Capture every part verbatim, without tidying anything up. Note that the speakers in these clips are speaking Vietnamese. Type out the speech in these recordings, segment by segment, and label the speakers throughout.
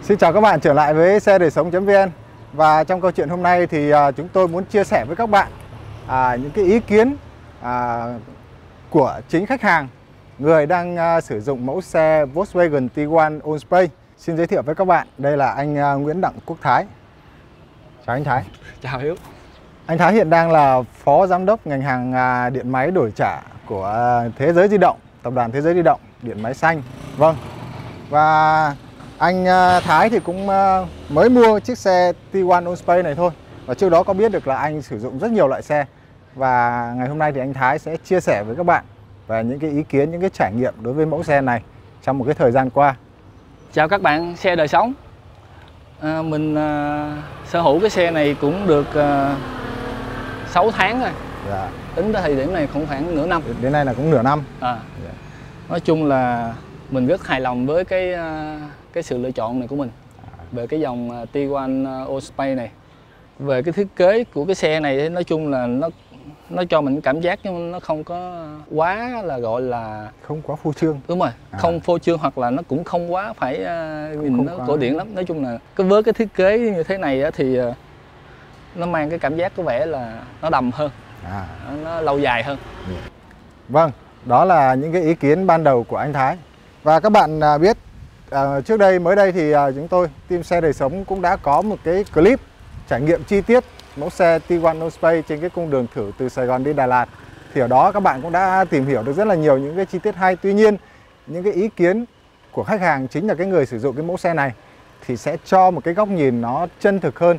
Speaker 1: Xin chào các bạn trở lại với xe đời sống.vn. Và trong câu chuyện hôm nay thì à, chúng tôi muốn chia sẻ với các bạn à, những cái ý kiến à, của chính khách hàng, người đang à, sử dụng mẫu xe Volkswagen Tiguan Allspace. Xin giới thiệu với các bạn, đây là anh à, Nguyễn Đặng Quốc Thái. Chào anh Thái.
Speaker 2: Chào Hiếu.
Speaker 1: Anh Thái hiện đang là Phó Giám đốc ngành hàng à, điện máy đổi trả của à, Thế giới di động, Tập đoàn Thế giới di động, điện máy xanh. Vâng. Và anh Thái thì cũng mới mua chiếc xe Tiguan Allspace này thôi. Và trước đó có biết được là anh sử dụng rất nhiều loại xe. Và ngày hôm nay thì anh Thái sẽ chia sẻ với các bạn về những cái ý kiến, những cái trải nghiệm đối với mẫu xe này trong một cái thời gian qua.
Speaker 2: Chào các bạn, xe đời sống. à, Mình à, sở hữu cái xe này cũng được à, sáu tháng rồi.
Speaker 1: Dạ.
Speaker 2: Tính tới thời điểm này cũng khoảng nửa năm.
Speaker 1: Đến nay là cũng nửa năm.
Speaker 2: à. Dạ. Nói chung là mình rất hài lòng với cái cái sự lựa chọn này của mình về cái dòng Tiguan Allspace này. Về cái thiết kế của cái xe này nói chung là nó nó cho mình cảm giác nhưng nó không có quá là gọi là
Speaker 1: không quá phô trương.
Speaker 2: Đúng rồi, à. Không phô trương hoặc là nó cũng không quá phải uh, nhìn không nó quá... cổ điển lắm. Nói chung là cái với cái thiết kế như thế này thì uh, nó mang cái cảm giác có vẻ là nó đầm hơn, à. Nó lâu dài hơn.
Speaker 1: Yeah. Vâng, đó là những cái ý kiến ban đầu của anh Thái. Và các bạn biết à, trước đây mới đây thì à, chúng tôi team xe đời sống cũng đã có một cái clip trải nghiệm chi tiết mẫu xe Tiguan Allspace trên cái cung đường thử từ Sài Gòn đi Đà Lạt. Thì ở đó các bạn cũng đã tìm hiểu được rất là nhiều những cái chi tiết hay. Tuy nhiên những cái ý kiến của khách hàng, chính là cái người sử dụng cái mẫu xe này, thì sẽ cho một cái góc nhìn nó chân thực hơn.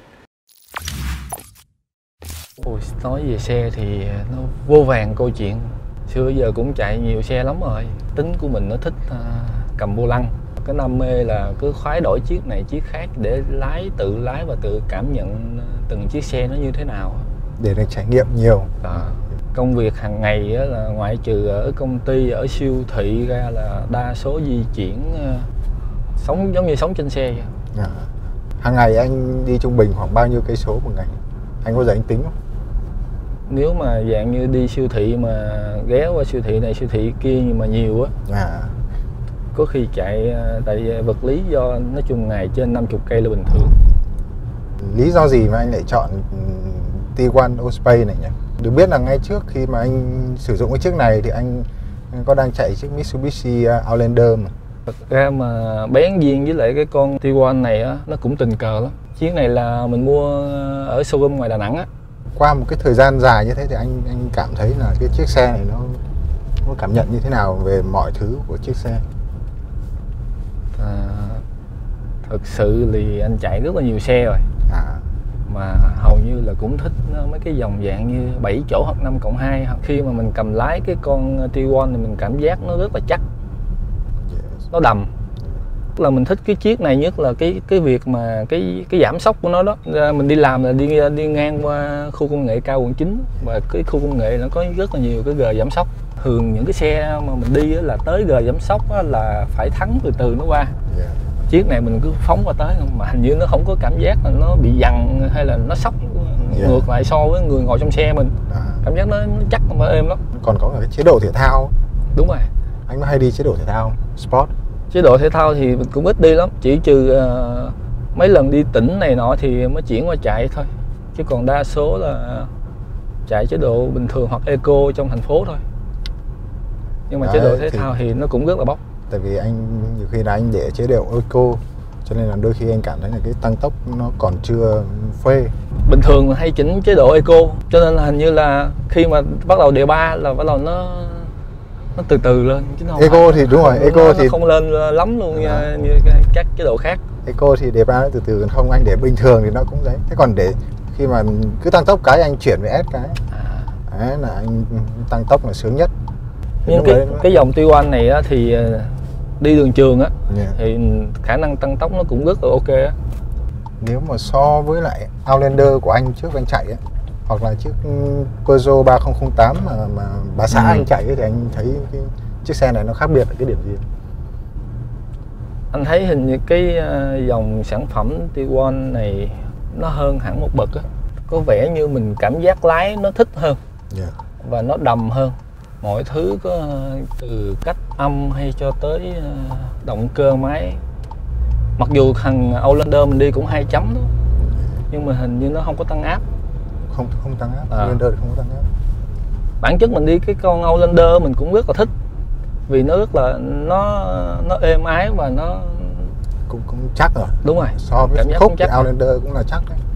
Speaker 2: Ôi, nói về xe thì nó vô vàn câu chuyện. Xưa giờ cũng chạy nhiều xe lắm rồi. Tính của mình nó thích uh, cầm vô lăng. Cái đam mê là cứ khoái đổi chiếc này chiếc khác để lái, tự lái và tự cảm nhận từng chiếc xe nó như thế nào.
Speaker 1: Để được trải nghiệm nhiều.
Speaker 2: À, công việc hàng ngày á, là ngoại trừ ở công ty, ở siêu thị ra là đa số di chuyển uh, sống giống như sống trên xe vậy.
Speaker 1: À, hàng ngày anh đi trung bình khoảng bao nhiêu cây số một ngày? Anh có giờ anh tính không?
Speaker 2: Nếu mà dạng như đi siêu thị mà ghé qua siêu thị này siêu thị kia nhưng mà nhiều á, à. Có khi chạy tại vật lý do nói chung ngày trên năm mươi cây là bình thường.
Speaker 1: Lý do gì mà anh lại chọn Tiguan Allspace này nhỉ? Được biết là ngay trước khi mà anh sử dụng cái chiếc này thì anh có đang chạy chiếc Mitsubishi Outlander mà.
Speaker 2: Thật ra mà bén duyên với lại cái con Tiguan này á, nó cũng tình cờ lắm. Chiếc này là mình mua ở showroom ngoài Đà Nẵng á.
Speaker 1: Qua một cái thời gian dài như thế thì anh anh cảm thấy là cái chiếc xe này nó nó cảm nhận như thế nào về mọi thứ của chiếc xe?
Speaker 2: À, thực sự thì anh chạy rất là nhiều xe rồi, à. Mà hầu như là cũng thích mấy cái dòng dạng như bảy chỗ hoặc năm cộng hai. Khi mà mình cầm lái cái con Tiguan thì mình cảm giác nó rất là chắc, yes. Nó đầm. Là mình thích cái chiếc này nhất là cái cái việc mà cái cái giảm sóc của nó đó. Mình đi làm là đi đi ngang qua khu công nghệ cao quận chín và cái khu công nghệ nó có rất là nhiều cái gờ giảm sóc. Thường những cái xe mà mình đi là tới gờ giảm sóc là phải thắng từ từ nó qua. Yeah. Chiếc này mình cứ phóng qua tới mà hình như nó không có cảm giác là nó bị dằn hay là nó sóc, yeah. Ngược lại so với người ngồi trong xe mình, à. Cảm giác nó, nó chắc và êm lắm.
Speaker 1: Còn có cái chế độ thể thao.
Speaker 2: Đúng rồi.
Speaker 1: Anh có hay đi chế độ thể thao Sport?
Speaker 2: Chế độ thể thao thì mình cũng ít đi lắm, chỉ trừ uh, mấy lần đi tỉnh này nọ thì mới chuyển qua chạy thôi. Chứ còn đa số là chạy chế độ bình thường hoặc eco trong thành phố thôi. Nhưng mà đấy, chế độ thể thì, thao thì nó cũng rất là bốc.
Speaker 1: Tại vì anh nhiều khi là anh để chế độ eco cho nên là đôi khi anh cảm thấy là cái tăng tốc nó còn chưa phê.
Speaker 2: Bình thường hay chỉnh chế độ eco cho nên là hình như là khi mà bắt đầu đề ba là bắt đầu nó nó từ từ lên chứ không
Speaker 1: eco thì đúng rồi, eco
Speaker 2: nó,
Speaker 1: thì
Speaker 2: nó không lên lắm luôn như, như các chế độ khác.
Speaker 1: Eco thì đề ba nó từ từ, không anh để bình thường thì nó cũng đấy. Thế còn để khi mà cứ tăng tốc cái anh chuyển về S cái, à. Đấy là anh tăng tốc là sướng nhất.
Speaker 2: Nhưng cái đấy, cái dòng Tiguan này á, thì đi đường trường á, yeah. Thì khả năng tăng tốc nó cũng rất là ok á.
Speaker 1: Nếu mà so với lại Outlander của anh trước anh chạy á, hoặc là chiếc Peugeot ba không không tám mà, mà bà xã ừ. anh chạy ấy, thì anh thấy cái chiếc xe này nó khác biệt ở cái điểm gì?
Speaker 2: Anh thấy hình như cái dòng sản phẩm Tiguan này nó hơn hẳn một bậc á. Có vẻ như mình cảm giác lái nó thích hơn, yeah. Và nó đầm hơn. Mọi thứ có từ cách âm hay cho tới động cơ máy Mặc dù thằng Outlander mình đi cũng hai chấm đó, nhưng mà hình như nó không có tăng áp.
Speaker 1: Không không tăng áp,
Speaker 2: à.
Speaker 1: Outlander thì không có tăng áp.
Speaker 2: Bản chất mình đi cái con Outlander mình cũng rất là thích, vì nó rất là nó nó êm ái và nó
Speaker 1: cũng cũng chắc rồi.
Speaker 2: Đúng rồi.
Speaker 1: So với khúc thì Outlander cũng là chắc đấy.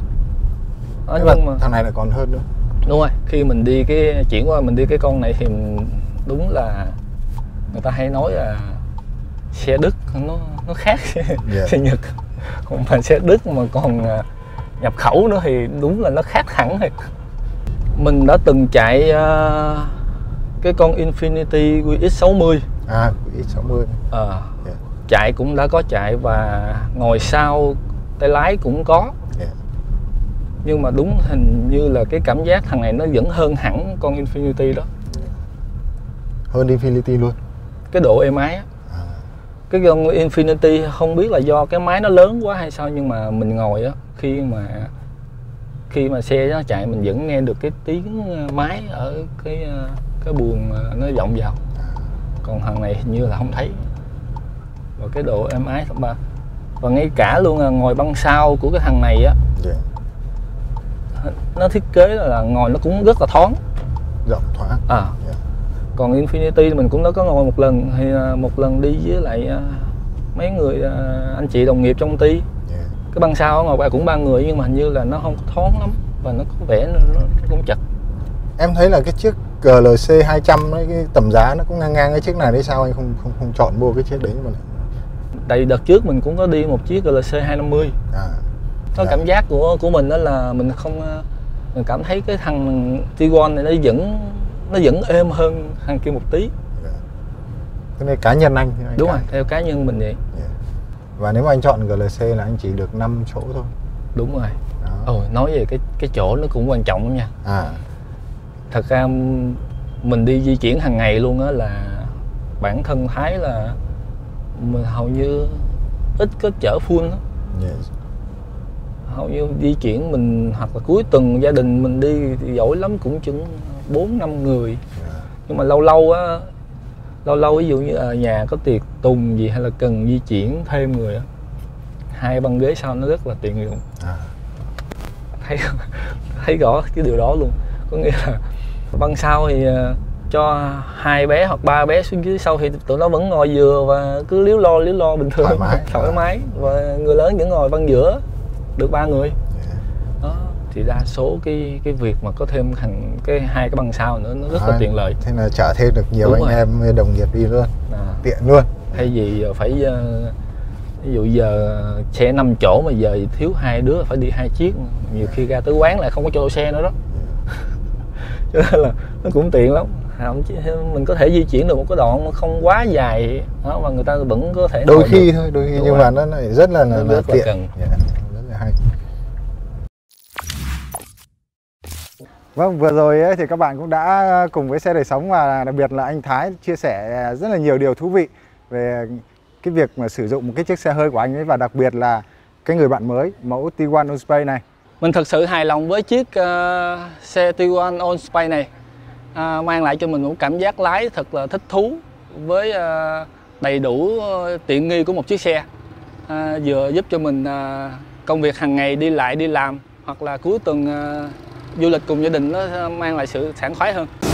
Speaker 1: Đó, nhưng, nhưng mà thằng này là còn hơn nữa.
Speaker 2: Đúng rồi. Khi mình đi cái chuyển qua mình đi cái con này thì mình, đúng là người ta hay nói là xe Đức nó nó khác yeah. xe Nhật. Không phải xe Đức mà còn nhập khẩu nữa thì đúng là nó khác hẳn thiệt. Mình đã từng chạy uh, cái con Infiniti quy ích sáu mươi.
Speaker 1: À, quy ích sáu mươi.
Speaker 2: Ờ. Yeah. Chạy cũng đã có chạy và ngồi sau tay lái cũng có. Yeah. Nhưng mà đúng hình như là cái cảm giác thằng này nó vẫn hơn hẳn con Infiniti đó.
Speaker 1: Yeah. Hơn Infiniti luôn.
Speaker 2: Cái độ êm ái á. À. Cái con Infiniti không biết là do cái máy nó lớn quá hay sao, nhưng mà mình ngồi á, khi mà khi mà xe nó chạy mình vẫn nghe được cái tiếng máy ở cái cái buồng nó vọng vào. Còn thằng này hình như là không thấy. Và cái độ êm ái thật ba. Và ngay cả luôn là ngồi băng sau của cái thằng này á, yeah. nó thiết kế là ngồi nó cũng rất là thoáng,
Speaker 1: rộng thoáng.
Speaker 2: À. Yeah. Còn Infiniti mình cũng đã có ngồi một lần, thì một lần đi với lại mấy người anh chị đồng nghiệp trong công ty. Yeah. Cái băng sau ngồi cũng ba người, nhưng mà hình như là nó không thoáng lắm và nó có vẻ nó, nó cũng chật.
Speaker 1: Em thấy là cái chiếc giê lờ xê hai trăm ấy, cái tầm giá nó cũng ngang ngang cái chiếc này đấy, sao anh không không không chọn mua cái chiếc đấy mà?
Speaker 2: Tại đợt trước mình cũng có đi một chiếc giê lờ xê hai năm mươi. À. Có cảm giác của của mình đó là mình không mình cảm thấy cái thằng Tiguan này nó vẫn nó vẫn êm hơn thằng kia một tí.
Speaker 1: Yeah. Cái này cá nhân anh, anh
Speaker 2: đúng rồi, theo cá nhân mình vậy.
Speaker 1: Yeah. Và nếu mà anh chọn giê lờ xê là anh chỉ được năm chỗ thôi.
Speaker 2: Đúng rồi. Ồ, nói về cái cái chỗ nó cũng quan trọng lắm nha. À. Thật ra mình đi di chuyển hàng ngày luôn á, là bản thân thấy là mình hầu như ít có chở full đó. Yes. Hầu như di chuyển mình hoặc là cuối tuần gia đình mình đi thì giỏi lắm cũng chừng bốn năm người. Yeah. Nhưng mà lâu lâu á, lâu lâu ví dụ như ở nhà có tiệc tùng gì hay là cần di chuyển thêm người á, hai băng ghế sau nó rất là tiện dụng. À. Thấy thấy rõ cái điều đó luôn. Có nghĩa là băng sau thì cho hai bé hoặc ba bé xuống dưới sau thì tụi nó vẫn ngồi vừa và cứ líu lo líu lo bình thường, thoải mái, thoải mái. Và người lớn vẫn ngồi băng giữa được ba người. Yeah. Đó thì đa số cái cái việc mà có thêm thành cái hai cái băng sau nữa nó rất à, là tiện lợi.
Speaker 1: Thế là chở thêm được nhiều. Đúng anh rồi. Em đồng nghiệp đi luôn. À. Tiện luôn.
Speaker 2: Thay vì phải ví dụ giờ xe năm chỗ mà giờ thiếu hai đứa phải đi hai chiếc, nhiều khi ra tới quán lại không có chỗ xe nữa đó. Cho nên là nó cũng tiện lắm. Mình có thể di chuyển được một cái đoạn không quá dài đó, và người ta vẫn có thể
Speaker 1: đôi khi được. Thôi đôi khi. Đúng nhưng rồi. Mà nó lại rất là, là,
Speaker 2: rất
Speaker 1: là tiện.
Speaker 2: Cần.
Speaker 1: Yeah, rất là hay. Vâng, vừa rồi ấy, thì các bạn cũng đã cùng với Xe Đời Sống và đặc biệt là anh Thái chia sẻ rất là nhiều điều thú vị về cái việc mà sử dụng một cái chiếc xe hơi của anh ấy, và đặc biệt là cái người bạn mới mẫu Tiguan Allspace này.
Speaker 2: Mình thật sự hài lòng với chiếc uh, xe Tiguan Allspace này. À, mang lại cho mình một cảm giác lái thật là thích thú với à, đầy đủ tiện nghi của một chiếc xe, à, vừa giúp cho mình à, công việc hàng ngày đi lại đi làm hoặc là cuối tuần à, du lịch cùng gia đình nó mang lại sự sảng khoái hơn.